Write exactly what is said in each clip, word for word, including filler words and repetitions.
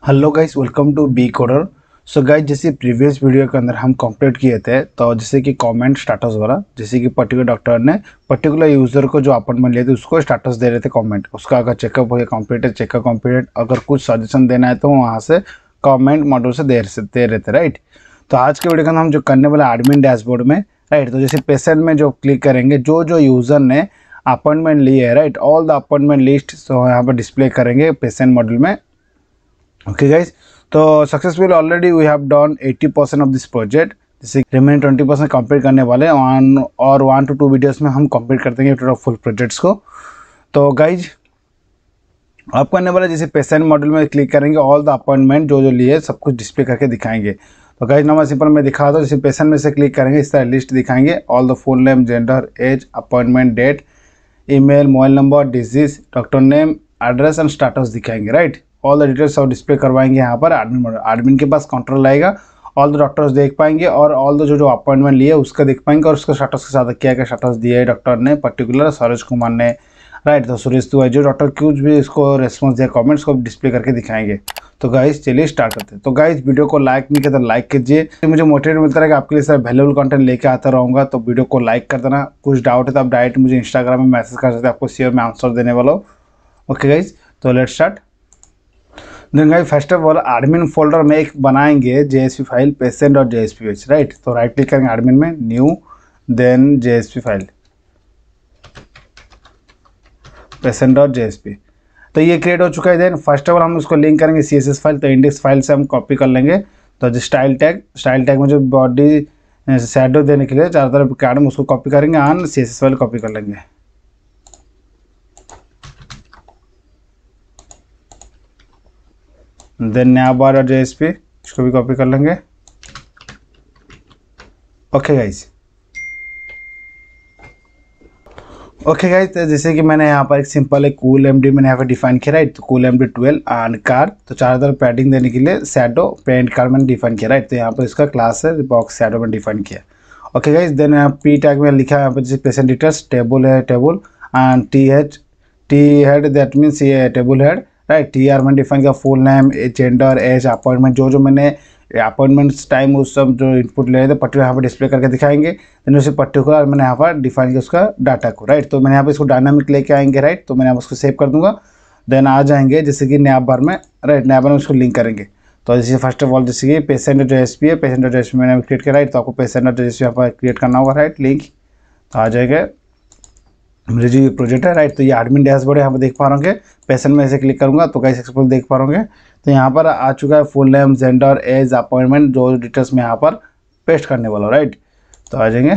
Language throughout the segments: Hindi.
Hello guys, welcome to B coder. So guys, जैसे प्रीवियस वीडियो के अंदर हम कंप्लीट किए थे, तो जैसे कि कमेंट स्टेटस वाला, जैसे कि पर्टिकुलर डॉक्टर ने पर्टिकुलर यूज़र को जो अपॉइंटमेंट लिए थे उसको स्टेटस दे रहे थे कमेंट, उसका अगर चेकअप हो गया कंप्लीट है, चेकअप कंप्लीट, अगर कुछ सजेशन देना है तो वहाँ से कमेंट मॉड्यूल से दे दे रहे थे, राइट। तो आज के वीडियो के अंदर हम जो करने वाले एडमिन डैशबोर्ड में, राइट, तो जैसे पेशेंट में जो क्लिक करेंगे, जो जो यूज़र ने अपॉइंटमेंट लिए है, right, all the appointment list तो यहाँ पर डिस्प्ले करेंगे पेशेंट मॉड्यूल में। ओके गाइज, तो successful already we have done eighty percent of this project. जैसे रिमेन ट्वेंटी परसेंट कंप्लीट करने वाले वन और वन टू टू वीडियोस में हम कंप्लीट कर देंगे टोटल फुल प्रोजेक्ट्स को। तो गाइज, आप करने वाले जैसे पेशेंट मॉड्यूल में क्लिक करेंगे, ऑल द अपॉइंटमेंट जो जो लिए सब कुछ डिस्प्ले करके दिखाएंगे। तो गाइज नॉर्मल सिंपल मैं दिखा दो, जैसे पेशेंट में से क्लिक करेंगे इस तरह लिस्ट दिखाएंगे, all the full name, gender, age, appointment date, email, mobile number, disease, doctor name, address and status दिखाएंगे, राइट। ऑल द डिटेल्स सब डिस्प्ले करवाएंगे यहाँ पर एडमिन एडमिन के पास कंट्रोल आएगा, ऑल द डॉक्टर्स देख पाएंगे और ऑल द जो जो अपॉइंटमेंट लिए उसका देख पाएंगे और उसका स्टेटस के साथ क्या क्या स्टेटस दिया है डॉक्टर ने, पर्टिकुलर सरोज कुमार ने, राइट। तो सुरेश तिवारी जो डॉक्टर कुछ भी इसको रेस्पॉन्स दिया कमेंट्स को डिस्प्ले करके दिखाएंगे। तो गाइस चलिए स्टार्ट करते हैं। तो गाइस वीडियो को लाइक नहीं किया तो लाइक कीजिए, मुझे मोटिवेट मिलता रहेगा आपके लिए सर वैल्यूबल कंटेंट लेके आता रहूँगा। तो वीडियो को लाइक कर देना, कुछ डाउट है तो आप डायरेक्ट मुझे इंस्टाग्राम में मैसेज कर सकते हैं, आपको शेयर में आंसर देने वाला हूँ। ओके गाइस, तो let's start. Then guys first of all admin folder में एक बनाएंगे जेएसपी फाइल पेशेंट और जेएसपीएच, राइट। तो राइट क्लिक करेंगे एडमिन में, new, then JSP file patient और जेएसपी। तो ये क्रिएट हो चुका है। देन फर्स्ट ऑफ ऑल हम उसको लिंक करेंगे सीएसएस फाइल, तो इंडेक्स फाइल से हम कॉपी कर लेंगे। तो जो स्टाइल टैग स्टाइल टैग में जो बॉडी शैडो देने के लिए चारों तरफ कार्ड में उसको कॉपी करेंगे, ऑन सीएसएस फाइल कॉपी कर लेंगे। देन नया बार और जेएसपी इसको भी कॉपी कर लेंगे। ओके गाइस, ओके गाइस, तो जैसे कि मैंने यहाँ पर एक सिंपल एक कूल एमडी मैंने यहाँ पर डिफाइन किया, राइट। तो col MD twelve and card, तो चारों तरफ पैडिंग देने के लिए शैडो पेंट कार्ड मैंने डिफाइन किया, राइट। तो यहाँ पर इसका क्लास है बॉक्स शैडो मैंने डिफाइन किया। ओके गाइस, देन यहाँ पी टैग में लिखा है यहाँ पर जैसे पेशेंट डिटेल्स, टेबल है table and T H T head, that means ये table head, right. T R मैंने डिफाइन किया, full name, gender, age, appointment, जो जो मैंने अपॉइंटमेंट्स टाइम उस सब जो इनपुट ले थे पर्टिकुलर यहाँ पर डिस्प्ले करके दिखाएंगे। देन उसे पर्टिकुलर मैंने यहाँ पर डिफाइन किया उसका डाटा को, राइट। तो मैंने यहाँ पर इसको डायनामिक लेके आएंगे, राइट। तो मैंने यहाँ उसको सेव कर दूंगा। देन आ जाएंगे जैसे कि नया बार में, राइट, नया बार में उसको लिंक करेंगे। तो जैसे फर्स्ट ऑफ ऑल जैसे कि पेशेंट जो एस पी है, पेशेंट जो एस पी मैंने क्रिएट किया, राइट। तो आपको पेशेंट जो एस पी यहाँ पर क्रिएट करना होगा, राइट, लिंक। तो आ जाएगा मेरे जो प्रोजेक्ट है, राइट। तो ये एडमिन डैशबोर्ड है, यहाँ पर देख पा रहे होंगे। पेशेंट में ऐसे क्लिक करूँगा तो गाइस सक्सेसफुल देख पा रहे होंगे। तो यहाँ पर आ चुका है full name, gender, age, appointment, जो डिटेल्स में यहाँ पर पेस्ट करने वाला हूँ, राइट। तो आ जाएंगे।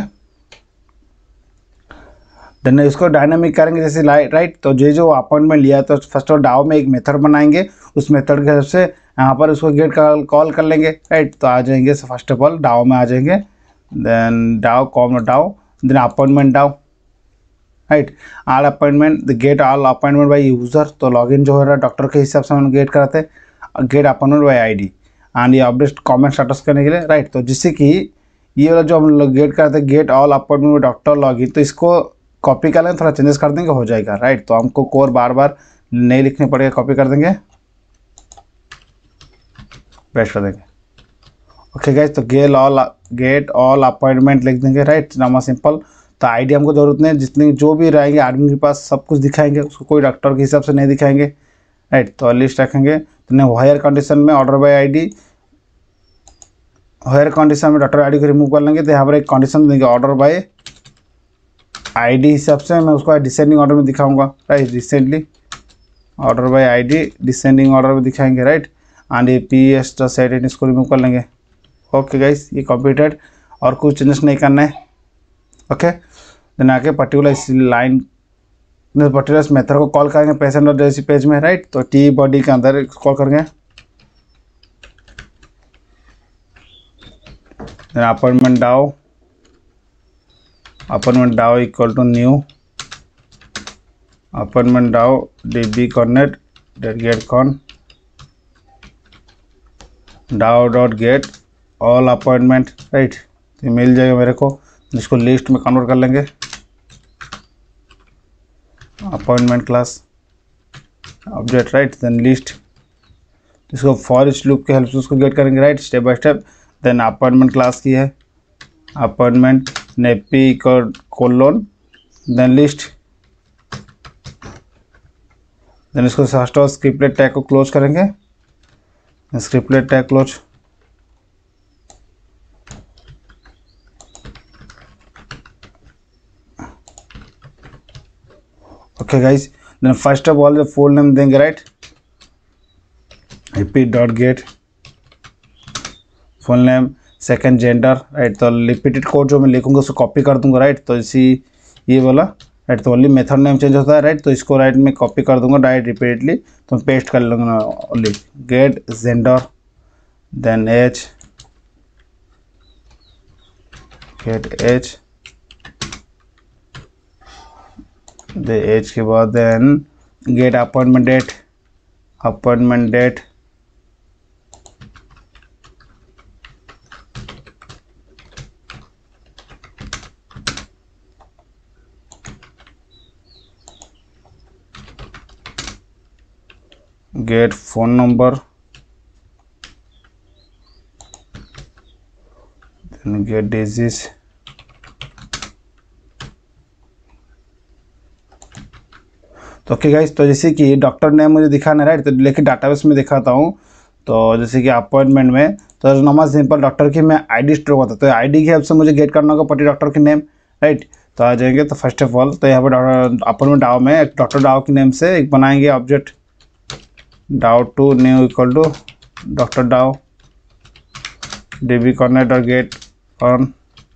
देन इसको डायनामिक करेंगे जैसे राइट। तो जो जो अपॉइंटमेंट लिया तो फर्स्ट ऑफ डाउ में एक मेथड बनाएंगे, उस मेथड के हिसाब से यहाँ पर उसको गेट कॉल कॉल कर लेंगे, राइट। तो आ जाएंगे फर्स्ट ऑफ ऑल डाउ में आ जाएंगे, then DAO com DAO, then appointment DAO, right. All appointment get all appointment by user, तो लॉगिन जो है डॉक्टर के हिसाब से हम गेट कराते हैं, get appointment by ID and ये अपडेट कमेंट स्टेटस करने के लिए, राइट। तो जिससे कि ये वाला जो हम लोग गेट करते हैं get all appointment by doctor login, तो इसको कॉपी कर लेंगे, थोड़ा चेंजेस कर देंगे, हो जाएगा, राइट। तो हमको कोर बार बार नहीं लिखने पड़ेगा, कॉपी कर देंगे, पेस्ट कर देंगे। ओके गाइस, तो get all get all appointment लिख देंगे, राइट, नामा सिंपल। तो आईडी हमको जरूरत नहीं है, जितने जो भी रहेंगे आदमी के पास सब कुछ दिखाएंगे, उसको कोई डॉक्टर के हिसाब से नहीं दिखाएंगे, राइट। तो लिस्ट रखेंगे। तो हायर कंडीशन में order by ID, where condition में डॉक्टर आईडी को रिमूव कर लेंगे। तो यहाँ पर एक कंडीशन देंगे ऑर्डर बाय आईडी हिसाब से, मैं उसको डिसेंडिंग ऑर्डर में दिखाऊंगा, right. Recently order by ID descending order में दिखाएंगे, राइट। एंड ये पी एस सेट इसको रिमूव कर लेंगे। ओके गाइस, ये कंप्लीटेड और कुछ चेंजेस नहीं करना है। ओके, देन आके पर्टिकुलर इस लाइन पर्टिकुलर इस मेथड को कॉल करेंगे पेशेंट और जैसी पेज में, राइट। तो टी बॉडी के अंदर कॉल करेंगे, then appointment DAO appointment DAO equal to new appointment DAO DB connect dot get con DAO dot get all appointment, right. तो मिल जाएगा मेरे को, इसको लिस्ट में कन्वर्ट कर लेंगे, appointment class update, right. Then list, इसको फॉर इच लूप के हेल्प से उसको गेट करेंगे right, step by step. Then appointment class की है, अपॉइंटमेंट नेपी कोलोन देन लिस्ट। देन इसको फर्स्ट ऑफ स्क्रिप्टलेट टैग को क्लोज करेंगे, scriptlet tag close. Okay guys, then first of all full name देंगे right, repeat dot get full name, second gender right. तो रिपीटेड कोड जो मैं लिखूंगा उसको कॉपी कर दूंगा राइट। तो इसी ये वाला राइट, तो ओनली मेथड नेम चेंज होता है राइट। तो इसको राइट में कॉपी कर दूंगा डायरेक्ट रिपीटेडली, तो मैं पेस्ट कर लूँगा only get gender then age, get age, दे एज के बाद then get appointment date, appointment date get phone number then get disease, तो ओके गाइस, तो जैसे कि डॉक्टर नेम मुझे दिखाना है राइट, तो लेकिन डाटाबेस में दिखाता हूँ। तो जैसे कि अपॉइंटमेंट में तो नॉर्मल सिंपल डॉक्टर की मैं आईडी स्टोर होता है, तो आईडी की हेल्प से मुझे गेट करना होगा पर्टिकुलर डॉक्टर की नेम राइट। तो आ जाएंगे, तो फर्स्ट ऑफ ऑल तो यहाँ पर अपॉइंटमेंट डाव में डॉक्टर डाव की नेम से एक बनाएंगे object, dao to new equal to doctor dao DB connect और गेट ऑन।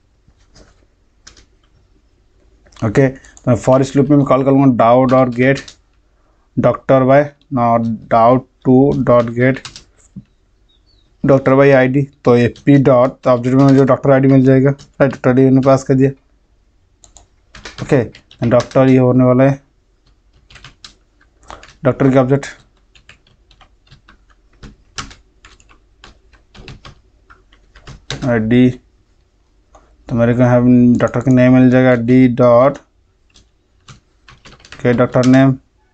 ओके, तो फॉर इस लूप में मैं कॉल करूँगा dao dot get doctor by not dao to dot get doctor by ID. तो ए पी डॉट, तो ऑब्जेक्ट में जो डॉक्टर आईडी मिल जाएगा राइट, डॉक्टर आईडी मैंने पास कर दिया। ओके, डॉक्टर ये होने वाला है डॉक्टर के ऑब्जेक्ट, डी तो मेरे को यहाँ डॉक्टर का नेम मिल जाएगा डी डॉट के doctor name,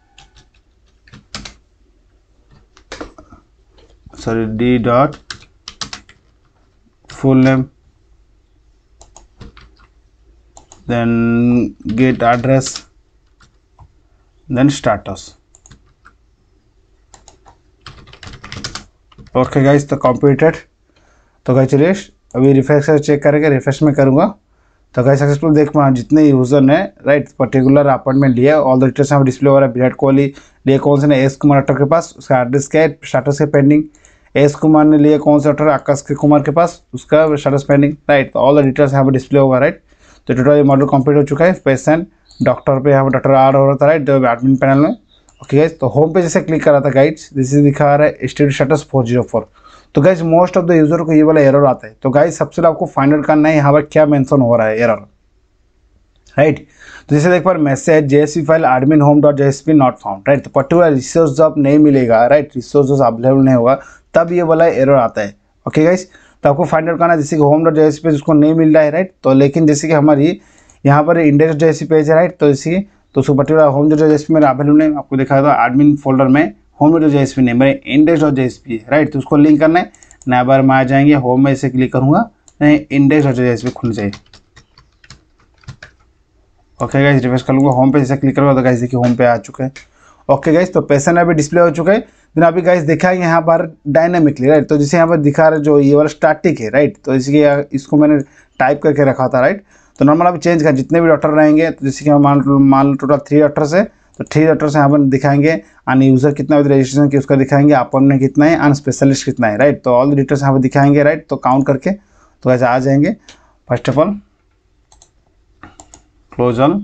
sorry D dot full name, then get address, then status. Okay guys, तो कंप्लीटेड। तो गाइस चलिए अभी रिफ्रेश से चेक करेंगे, रिफ्रेश में करूँगा तो गाइस सक्सेसफुल देख पा जितने यूजर ने राइट पर्टिकुलर अपॉइंटमेंट लिया, ऑल द डिटेल्स यहाँ डिस्प्ले हो रहा है। विराट कोहली लिए कौन से ने एस कुमार डॉक्टर के पास, उसका एड्रेस क्या है, स्टेटस के पेंडिंग। एस कुमार ने लिए कौन से डॉक्टर, आकाश के कुमार के पास, उसका स्टेटस पेंडिंग राइट। तो ऑल द डिटेल्स यहाँ पर डिस्प्ले होगा राइट। तो टोटल मॉडल कंप्लीट हो चुका है। पेशेंट डॉक्टर पे यहाँ पर डॉक्टर आर हो रहा था राइट, एडमिन पैनल में। ओके गाइस, तो होम पे जैसे क्लिक करा था गाइड्स, जैसे दिखा रहा है state status four zero four. तो guys most of the user को ये वाला एरर आता है। तो गाइस सबसे पहले आपको फाइंड आउट करना है यहाँ पर क्या मेंशन हो रहा है एरर राइट। तो जैसे देख पर message JSP file admin home dot JSP not found right. तो पर्टिकुलर रिसोर्स जब नहीं मिलेगा राइट, रिसोर्स जब अवेलेबल नहीं होगा तब ये वाला एरर आता है। ओके गाइस, तो आपको फाइंड आउट करना है जैसे कि होम डॉट जेएसपी उसको नहीं मिल रहा है राइट। तो लेकिन जैसे कि हमारी यहाँ पर इंडेक्स जेएसपी पेज है राइट, तो इसी तो उसको पर्टिकुलर होम डॉट जेएसपी मेरा अवेलेबल नहीं, आपको दिखाया था एडमिन फोल्डर में होम डॉट जेएसपी नहीं, मेरे इंडेक्स डॉट जेएसपी है राइट। तो उसको लिंक करना है, नया बार में आ जाएंगे होम में इसे क्लिक करूँगा, नहीं इंडेक्स डॉट जेएसपी खुल जाए। ओके गाइस, रिफ्रेश कर लूँगा, होम पे जैसे क्लिक करूँगा तो गाइस देखिए होम पे आ चुका है। ओके गाइस, तो पेशेंट अभी डिस्प्ले हो चुका है। देन अभी गाइस देखा है यहाँ पर डायनामिकली राइट। तो जैसे यहाँ पर दिखा रहा है जो ये वाला स्टैटिक है राइट, तो इसलिए इसको मैंने टाइप करके रखा था राइट। तो नॉर्मल अभी चेंज कर जितने भी डॉक्टर रहेंगे, तो जैसे कि हम मान मान लो टोटल थ्री डॉक्टर्स है, तो थ्री डॉक्टर्स यहाँ पर दिखाएंगे, अन यूजर कितना विद रजिस्ट्रेशन की उसका दिखाएंगे, अपॉइंटमेंट कितना है, अन स्पेशलिस्ट कितना है राइट। तो ऑल द डिटेल्स यहाँ पर दिखाएंगे राइट। तो काउंट करके तो ऐसे आ जाएंगे। First of all close all,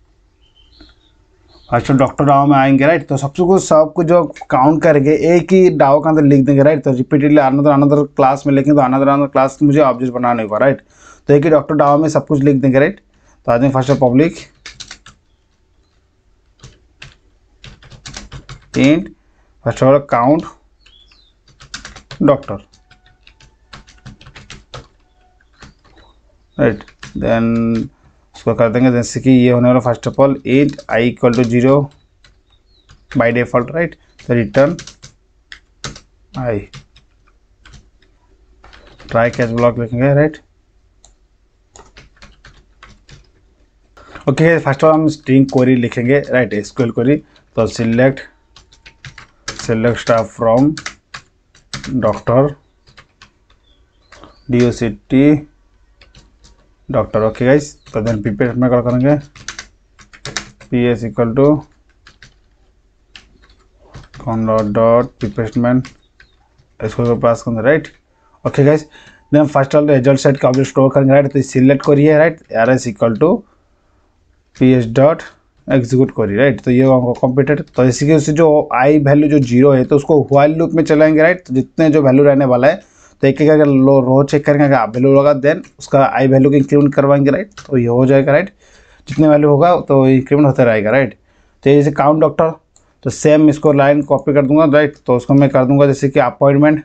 first doctor dao में आएंगे राइट। तो सबसे कुछ सब कुछ जो काउंट करके एक ही डाव के अंदर लिख देंगे राइट। तो रिपीटेडली अनदर अनदर क्लास में लिखेंगे, तो अनदर अनदर क्लास मुझे ऑब्जेक्ट बनाना होगा राइट। तो एक ही डॉक्टर डाव में सब कुछ लिख देंगे राइट। तो आ जाएंगे first of public int first of all count doctor right. Then उसको कर देंगे जैसे कि ये होने वाला first of all int I equal to zero by default right. तो return I try catch block लिखेंगे, right. Okay first of all हम स्ट्रिंग क्वेरी लिखेंगे, राइट, एसक्यूएल क्वेरी। तो select select staff from doctor D O C T doctor. Okay guys, तो देन पीपीएस में क्या करेंगे, P S equal to con dot dot prepare statement इसको पास करेंगे, right. Okay guys, then first all result set का ऑब्जेक्ट स्टोर करेंगे, राइट। तो सिलेक्ट करिए, right, R S equal to P S dot execute करिए, राइट। तो ये हमको कंप्लीटेड। तो इसी के उससे जो आई वैल्यू जो जीरो है तो उसको व्हाइल लूप में चलाएंगे, राइट। तो जितने जो वैल्यू रहने वाला है तो एक एक करके लो रो चेक करेंगे, अगर वैल्यू लगा देन उसका आई वैल्यू को इंक्रीमेंट करवाएंगे, राइट। तो ये हो जाएगा, राइट। जितने वैल्यू होगा तो इंक्रीमेंट होता रहेगा, राइट। तो जैसे काउंट डॉक्टर, तो सेम इसको लाइन कॉपी कर दूंगा, राइट। तो उसको मैं कर दूंगा जैसे कि अपॉइंटमेंट,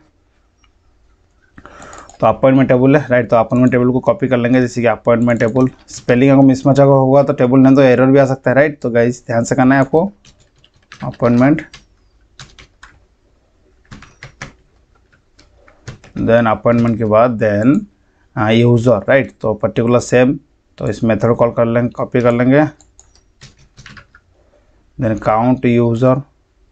तो अपॉइंटमेंट टेबल है, राइट। तो अपॉइंटमेंट टेबल को कॉपी कर लेंगे जैसे कि अपॉइंटमेंट टेबल। स्पेलिंग अगर मिसमैच अगर होगा तो टेबल नहीं तो एरर भी आ सकता है, राइट। तो गाइस ध्यान से करना है आपको, अपॉइंटमेंट देन अपॉइंटमेंट के बाद देन यूज़र, राइट। तो पर्टिकुलर सेम, तो इस मेथड कॉल कर लेंगे, कॉपी कर लेंगे, then count user,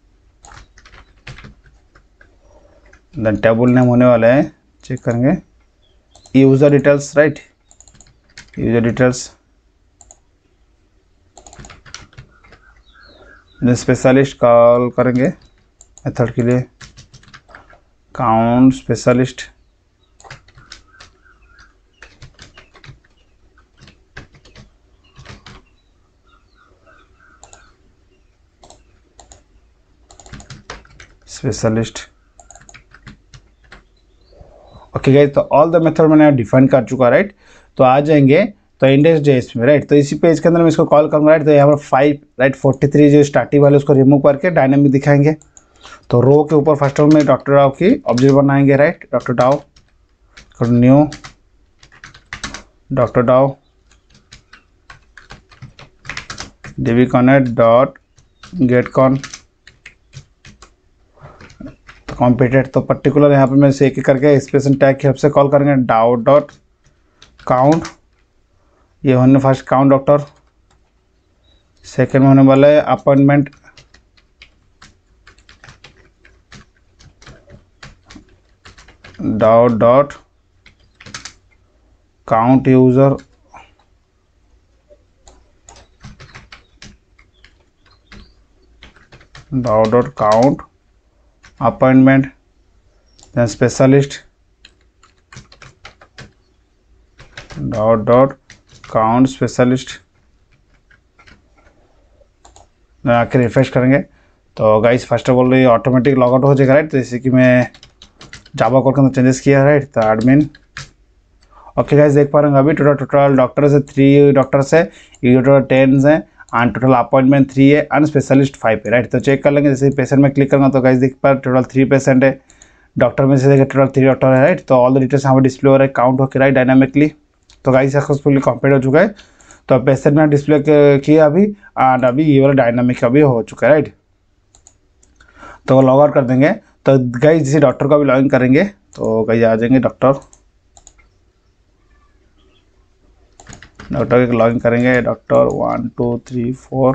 then table name होने वाला है, चेक करेंगे user details, right, user details, then specialist call करेंगे मेथड के लिए, count specialist, specialist. Okay guys, तो ऑल द मेथड मैंने डिफाइन कर चुका, राइट। तो आ जाएंगे तो इंडेक्स जेएस में, राइट। तो इसी पेज के अंदर मैं इसको कॉल करूँगा, राइट। तो यहाँ पर फाइव, राइट, फोर्टी थ्री जो स्टार्टिंग वाले उसको रिमूव करके डायनामिक दिखाएंगे। तो रो के ऊपर फर्स्ट ऑफ में डॉक्टर डाव की ऑब्जेक्ट बनाएंगे, right. Doctor dao, new doctor dao DB connect dot get con completed. तो पर्टिकुलर यहाँ पे मैं से एक एक करके एक्सप्रेशन टैग की हेल्प से कॉल करेंगे, डाउ डॉट काउंट, ये होने फर्स्ट काउंट डॉक्टर, सेकेंड में होने वाला है appointment, dao dot count user, dao dot count appointment, then specialist, dot dot count specialist, आखिर रिफ्रेश करेंगे। तो गाइस फर्स्ट ऑफ ऑल ये ऑटोमेटिक लॉग आउट हो जाएगा, राइट। तो जैसे कि मैं जावा कोड के अंदर चेंजेस किया, राइट। तो एडमिन, ओके गाइस देख पा रहे हैं अभी टोटल टोटल डॉक्टर्स है, थ्री डॉक्टर्स है, ये टोटल टेन है, एंड टोटल अपॉइंटमेंट थ्री है, एंड स्पेशलिस्ट फाइव है, राइट। तो चेक कर लेंगे, जैसे पेशेंट में क्लिक करूँगा तो गाइस देख पा टोटल थ्री पेशेंट है, डॉक्टर में से देखिए टोटल थ्री डॉक्टर है, राइट। तो ऑल द डिटेल्स यहाँ पर डिस्प्ले हो रहा है, काउंट होकर, राइट, डायनामिकली। तो गाइस सक्सेसफुली कंप्लीट हो चुका है। तो पेशेंट में डिस्प्ले किया अभी, एंड अभी ये वाला डायनामिक अभी हो चुका है, राइट। तो लॉग आउट कर देंगे। तो गाइस जैसे डॉक्टर का भी लॉगिन करेंगे तो गाइस आ जाएंगे डॉक्टर, डॉक्टर के लॉगिन करेंगे, doctor one two three four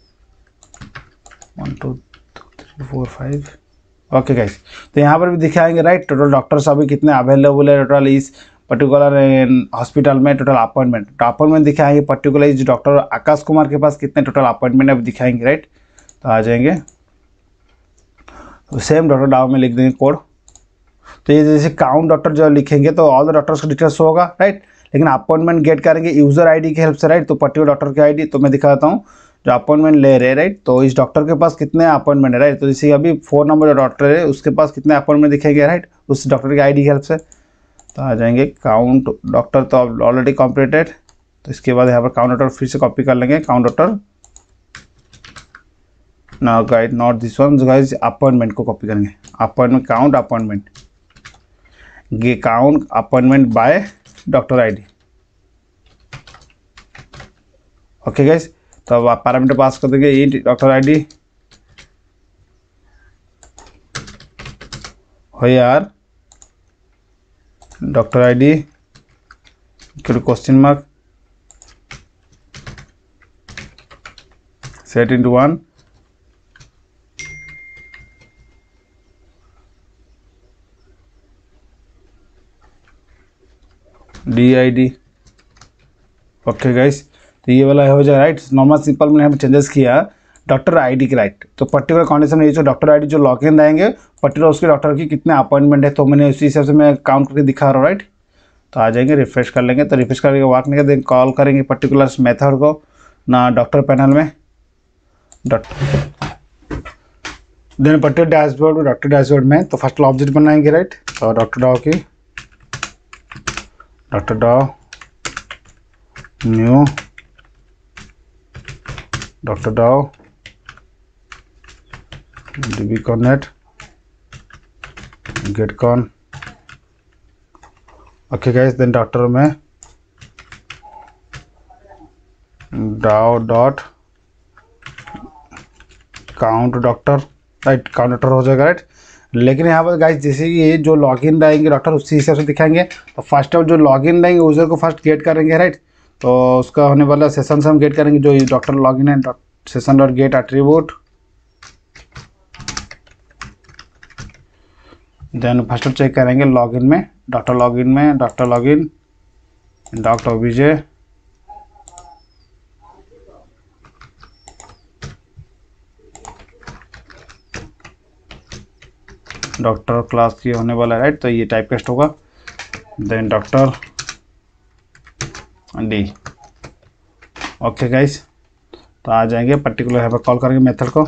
one two three four five. Okay guys, तो यहाँ पर भी दिखाएंगे, राइट, टोटल डॉक्टर्स अभी कितने अवेलेबल है टोटल इस पर्टिकुलर हॉस्पिटल में, टोटल अपॉइंटमेंट, तो अपॉइंटमेंट दिखाएंगे पर्टिकुलर इस डॉक्टर आकाश कुमार के पास कितने टोटल अपॉइंटमेंट अभी दिखाएंगे, राइट। तो आ जाएंगे तो सेम डॉक्टर डाउ में लिख देंगे कोड। तो ये जैसे काउंट डॉक्टर जो लिखेंगे तो ऑल द डॉक्टर्स का डिटेल्स होगा, राइट। लेकिन अपॉइंटमेंट गेट करेंगे यूजर आईडी की हेल्प से, राइट। तो पर्टिकुलर डॉक्टर की आईडी तो मैं दिखाता हूँ जो अपॉइंटमेंट ले रहे हैं, राइट। तो इस डॉक्टर के पास कितने अपॉइंटमेंट है, राइट। तो जैसे अभी फोर नंबर जो डॉक्टर है उसके पास कितने अपॉइंटमेंट दिखेंगे, राइट, उस डॉक्टर की आईडी की हेल्प से। तो आ जाएंगे काउंट डॉक्टर, तो ऑलरेडी कंप्लीटेड। तो इसके बाद यहाँ पर काउंट डॉक्टर फिर से कॉपी कर लेंगे, काउंट डॉक्टर ना guide not this one guys, appointment को कॉपी करेंगे, अपॉइंटमेंट काउंट अपॉइंटमेंट, ये count appointment by doctor ID. Okay guys, तो अब आप पैरामीटर पास कर देंगे, इंट डॉक्टर आईडी यार doctor ID question mark set into one D I D. Okay guys, तो ये वाला हो जाए राइट। नॉर्मल सिंपल में हमने चेंजेस किया डॉक्टर आईडी के राइट। तो पर्टिकुलर कंडीशन में ये जो डॉक्टर आईडी जो लॉगिन रहेंगे पर्टिकुलर उसके डॉक्टर की कितने अपॉइंटमेंट है, तो मैंने उसी हिसाब से मैं काउंट करके दिखा रहा हूँ राइट। तो आ जाएंगे, रिफ्रेश कर लेंगे। तो रिफ्रेश करके वर्क नहीं देन कॉल करेंगे पर्टिकुलर मेथड को ना डॉक्टर पैनल में डॉक्टर देन पर्टिकुलर डैशबोर्ड में डॉक्टर डैशबोर्ड में तो फर्स्ट ऑब्जेक्ट बनाएंगे राइट। तो डॉक्टर डॉ की doctor dao new doctor dao DB connect get con. Okay guys, then doctor में dao dot count doctor right, count doctor हो जाएगा राइट। लेकिन यहाँ पर गाइस जैसे कि ये जो लॉगिन रहेंगे डॉक्टर उसी हिसाब से दिखाएंगे। तो फर्स्ट ऑफ जो लॉगिन रहेंगे यूजर को फर्स्ट गेट करेंगे राइट। तो उसका होने वाला सेशन से हम गेट करेंगे जो डॉक्टर लॉगिन है session dot get attribute. Then first check करेंगे लॉगिन में डॉक्टर लॉगिन में doctor login doctor OBJ doctor class की होने वाला है राइट। तो ये टाइप पेस्ट होगा। Then doctor D. Okay guys, तो आ जाएंगे पर्टिकुलर यहाँ पर कॉल करेंगे मेथड को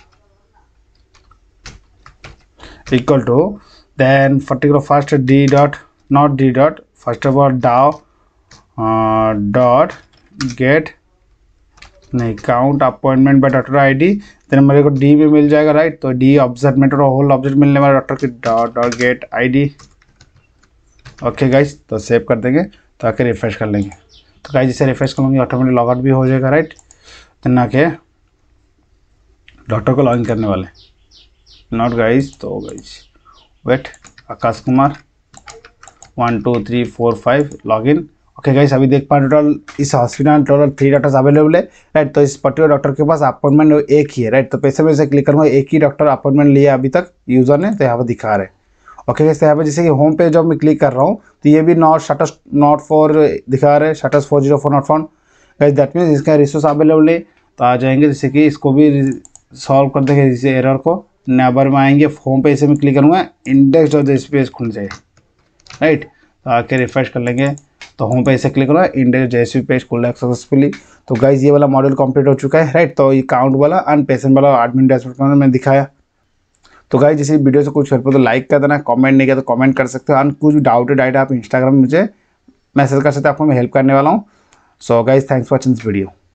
equal to then particular first D dot not D dot first of all dao dot get नहीं count appointment by doctor ID. Then मेरे को डी भी मिल जाएगा राइट। तो डी ऑब्जेक्ट और होल ऑब्जेक्ट मिलने वाला डॉक्टर की dot dot get ID. Okay guys, तो सेव कर देंगे तो आके रिफ्रेश कर लेंगे। तो गाइस जैसे रिफ्रेश करूँगी ऑटोमेटिक लॉग आउट भी हो जाएगा राइट। तो ना के डॉक्टर को लॉगिन करने वाले नॉट गाइस। तो guys wait Akash Kumar one two three four five login. Okay guys, अभी देख पा टोटल इस hospital total three doctors available है राइट। तो इस पर्टिकुलर डॉक्टर के पास अपॉइंटमेंट एक ही है राइट। तो पैसे में से क्लिक करूँगा एक ही डॉक्टर अपॉइंटमेंट लिया अभी तक यूज़र ने, तो यहाँ पर दिखा रहे हैं। ओके गाइस, तो यहाँ पर जैसे कि होम पे जब मैं क्लिक कर रहा हूँ तो ये भी नॉट स्टेटस नॉट फॉर दिखा रहे हैं status four zero four not found guys. That means इसका रिसोर्स अवेलेबल है। तो आ जाएंगे जैसे कि इसको भी सॉल्व कर देंगे जैसे एरर को। नेबर में आएंगे होम पे से मैं क्लिक करूँगा इंडेक्स और जैसे पेज खुल जाए राइट। तो आके रिफ्रेश कर लेंगे तो होम पे से क्लिक करूँगा इंडेक्स जैसे पेज खुल रहा है सक्सेसफुली। तो गाइज ये वाला मॉड्यूल कंप्लीट हो चुका है राइट। तो ये काउंट वाला एंड पेशेंट वाला एडमिन डैशबोर्ड में मैंने दिखाया। तो गाइज जैसे वीडियो से कुछ हेल्प हो तो लाइक कर देना, कमेंट नहीं किया तो कमेंट कर सकते हो। एंड कुछ डाउट है डाइट आप इंस्टाग्राम में मुझे मैसेज कर सकते हो, आपको मैं हेल्प करने वाला हूँ। So guys thanks for watching this video.